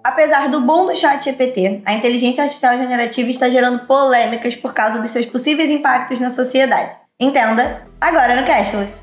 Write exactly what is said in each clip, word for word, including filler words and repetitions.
Apesar do boom do ChatGPT, a inteligência artificial generativa está gerando polêmicas por causa dos seus possíveis impactos na sociedade. Entenda agora no Cashless.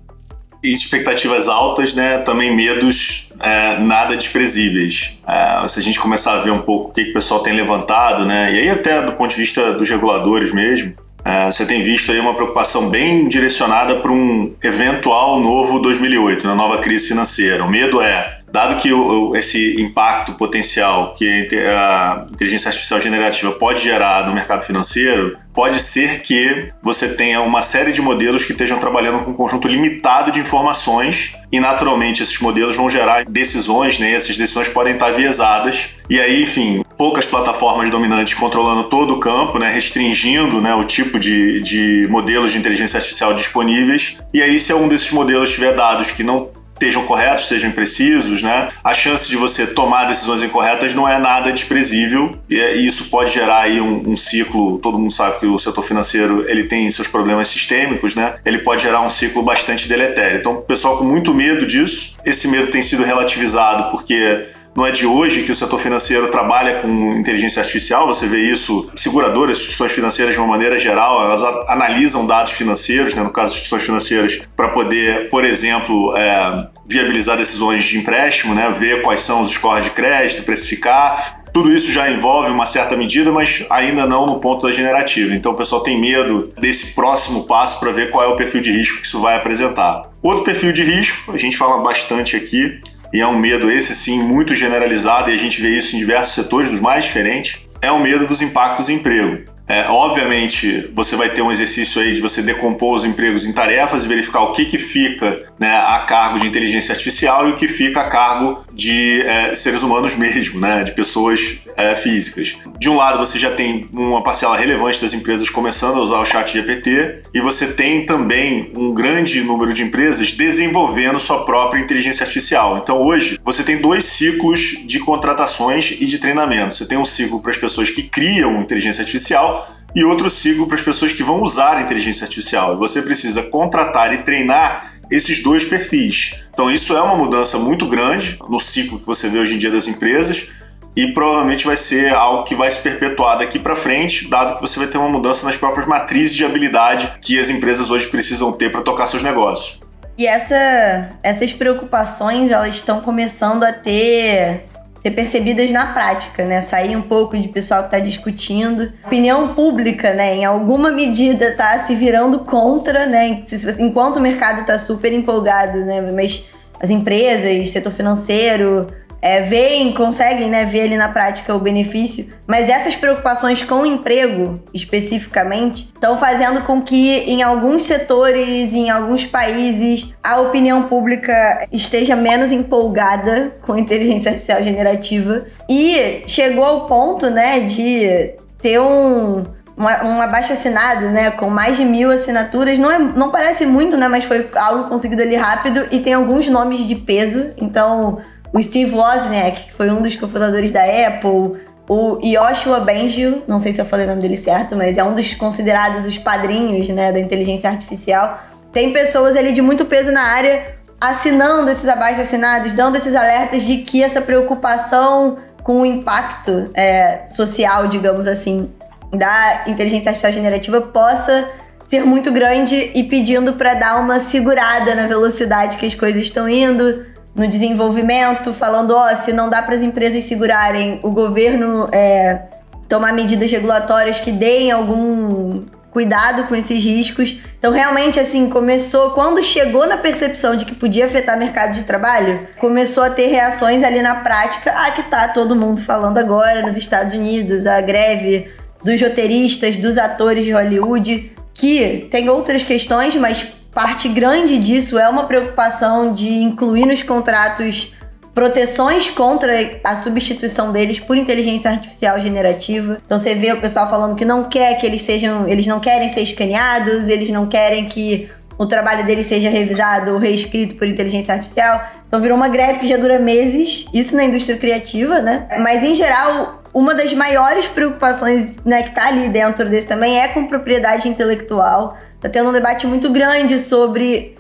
E expectativas altas, né? Também medos é, nada desprezíveis. É, se a gente começar a ver um pouco o que, que o pessoal tem levantado, né? E aí até do ponto de vista dos reguladores mesmo, é, você tem visto aí uma preocupação bem direcionada para um eventual novo dois mil e oito, uma nova crise financeira. O medo é, dado que o, esse impacto potencial que a inteligência artificial generativa pode gerar no mercado financeiro, pode ser que você tenha uma série de modelos que estejam trabalhando com um conjunto limitado de informações e, naturalmente, esses modelos vão gerar decisões, né? E essas decisões podem estar viesadas. E aí, enfim, poucas plataformas dominantes controlando todo o campo, né? Restringindo, né, o tipo de, de modelos de inteligência artificial disponíveis. E aí, se algum desses modelos tiver dados que não estejam corretos, sejam imprecisos, né? A chance de você tomar decisões incorretas não é nada desprezível e isso pode gerar aí um, um ciclo. Todo mundo sabe que o setor financeiro ele tem seus problemas sistêmicos, né? Ele pode gerar um ciclo bastante deletério. Então, o pessoal com muito medo disso, esse medo tem sido relativizado porque não é de hoje que o setor financeiro trabalha com inteligência artificial, você vê isso em seguradoras, instituições financeiras de uma maneira geral, elas analisam dados financeiros, né, no caso de instituições financeiras, para poder, por exemplo, é, viabilizar decisões de empréstimo, né, ver quais são os scores de crédito, precificar. Tudo isso já envolve uma certa medida, mas ainda não no ponto da generativa. Então o pessoal tem medo desse próximo passo para ver qual é o perfil de risco que isso vai apresentar. Outro perfil de risco, a gente fala bastante aqui, e é um medo, esse sim, muito generalizado, e a gente vê isso em diversos setores, dos mais diferentes, é o medo dos impactos em emprego. É, obviamente, você vai ter um exercício aí de você decompor os empregos em tarefas e verificar o que, que fica, né, a cargo de inteligência artificial e o que fica a cargo de é, seres humanos mesmo, né, de pessoas é, físicas. De um lado, você já tem uma parcela relevante das empresas começando a usar o ChatGPT e você tem também um grande número de empresas desenvolvendo sua própria inteligência artificial. Então, hoje, você tem dois ciclos de contratações e de treinamento. Você tem um ciclo para as pessoas que criam inteligência artificial e outro ciclo para as pessoas que vão usar a inteligência artificial. Você precisa contratar e treinar esses dois perfis. Então isso é uma mudança muito grande no ciclo que você vê hoje em dia das empresas e provavelmente vai ser algo que vai se perpetuar daqui para frente, dado que você vai ter uma mudança nas próprias matrizes de habilidade que as empresas hoje precisam ter para tocar seus negócios. E essa, essas preocupações, elas estão começando a ter... ser percebidas na prática, né? Sair um pouco de pessoal que está discutindo. A opinião pública, né? Em alguma medida tá se virando contra, né? Enquanto o mercado tá super empolgado, né? Mas as empresas, setor financeiro, é, veem, conseguem, né, ver ali na prática o benefício. Mas essas preocupações com o emprego, especificamente, estão fazendo com que em alguns setores, em alguns países, a opinião pública esteja menos empolgada com a inteligência artificial generativa. E chegou ao ponto, né, de ter um... Uma, um abaixo-assinado, né, com mais de mil assinaturas, não, é, não parece muito, né, mas foi algo conseguido ali rápido e tem alguns nomes de peso. Então, o Steve Wozniak, que foi um dos cofundadores da Apple, o Yoshua Bengio, não sei se eu falei o nome dele certo, mas é um dos considerados os padrinhos, né, da inteligência artificial. Tem pessoas ali de muito peso na área assinando esses abaixo-assinados, dando esses alertas de que essa preocupação com o impacto é, social, digamos assim, da inteligência artificial generativa possa ser muito grande e pedindo para dar uma segurada na velocidade que as coisas estão indo, no desenvolvimento, falando, ó, se não dá para as empresas segurarem, o governo é, tomar medidas regulatórias que deem algum cuidado com esses riscos. Então, realmente, assim, começou, quando chegou na percepção de que podia afetar o mercado de trabalho, começou a ter reações ali na prática, ah, que tá todo mundo falando agora nos Estados Unidos, a greve dos roteiristas, dos atores de Hollywood, que tem outras questões, mas parte grande disso é uma preocupação de incluir nos contratos proteções contra a substituição deles por inteligência artificial generativa. Então você vê o pessoal falando que não quer que eles sejam, eles não querem ser escaneados, eles não querem que o trabalho deles seja revisado ou reescrito por inteligência artificial. Então virou uma greve que já dura meses, isso na indústria criativa, né? Mas em geral, uma das maiores preocupações, né, que tá ali dentro desse também é com propriedade intelectual. Tá tendo um debate muito grande sobre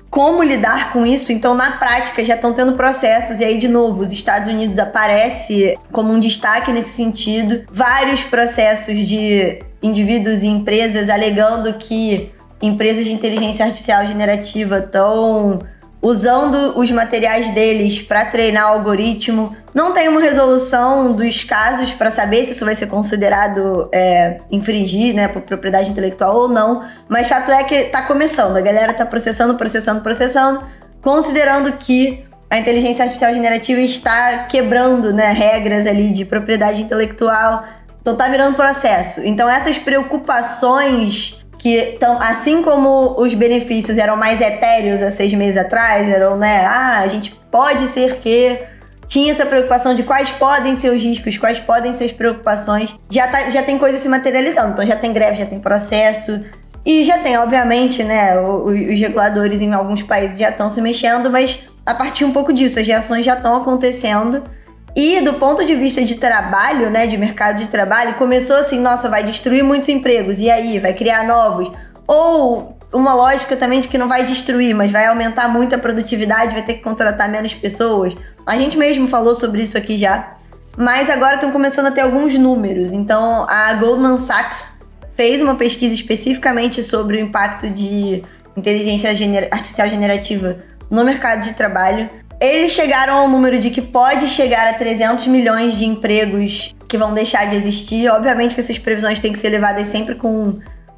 como lidar com isso. Então, na prática, já estão tendo processos. E aí, de novo, os Estados Unidos aparece como um destaque nesse sentido. Vários processos de indivíduos e empresas alegando que empresas de inteligência artificial generativa estão usando os materiais deles para treinar o algoritmo. Não tem uma resolução dos casos para saber se isso vai ser considerado é, infringir, né, por propriedade intelectual ou não, mas fato é que está começando, a galera está processando, processando, processando, considerando que a inteligência artificial generativa está quebrando, né, regras ali de propriedade intelectual, então está virando processo. Então essas preocupações que tão, assim como os benefícios eram mais etéreos há seis meses atrás, eram, né, ah, a gente pode ser que... Tinha essa preocupação de quais podem ser os riscos, quais podem ser as preocupações. Já, tá, já tem coisa se materializando, então já tem greve, já tem processo. E já tem, obviamente, né, os, os reguladores em alguns países já estão se mexendo, mas a partir um pouco disso, as reações já estão acontecendo. E do ponto de vista de trabalho, né, de mercado de trabalho, começou assim, nossa, vai destruir muitos empregos, e aí, vai criar novos. Ou uma lógica também de que não vai destruir, mas vai aumentar muito a produtividade, vai ter que contratar menos pessoas. A gente mesmo falou sobre isso aqui já, mas agora estão começando a ter alguns números. Então, a Goldman Sachs fez uma pesquisa especificamente sobre o impacto de inteligência gener- artificial generativa no mercado de trabalho. Eles chegaram ao número de que pode chegar a trezentos milhões de empregos que vão deixar de existir. Obviamente que essas previsões têm que ser levadas sempre com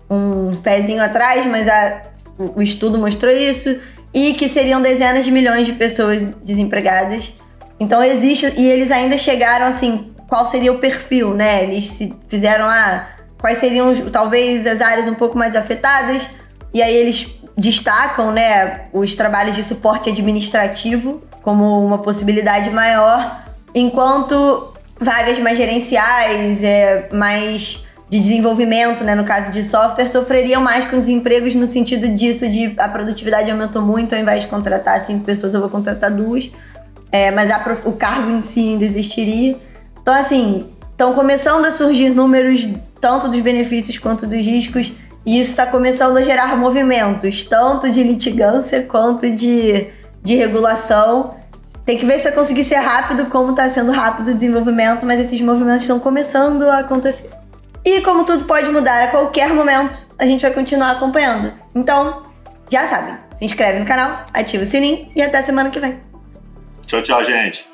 um pezinho atrás, mas a, o, o estudo mostrou isso. E que seriam dezenas de milhões de pessoas desempregadas. Então existe, e eles ainda chegaram assim, qual seria o perfil, né? Eles se fizeram, ah, quais seriam talvez as áreas um pouco mais afetadas, e aí eles destacam, né, os trabalhos de suporte administrativo como uma possibilidade maior, enquanto vagas mais gerenciais, é, mais de desenvolvimento, né, no caso de software, sofreriam mais com desempregos no sentido disso, de a produtividade aumentou muito, ao invés de contratar cinco pessoas, eu vou contratar duas, é, mas a, o cargo em si ainda existiria. Então, assim, estão começando a surgir números tanto dos benefícios quanto dos riscos, e isso está começando a gerar movimentos, tanto de litigância quanto de, de regulação. Tem que ver se vai conseguir ser rápido, como está sendo rápido o desenvolvimento, mas esses movimentos estão começando a acontecer. E como tudo pode mudar a qualquer momento, a gente vai continuar acompanhando. Então, já sabem, se inscreve no canal, ativa o sininho e até semana que vem. Tchau, tchau, gente.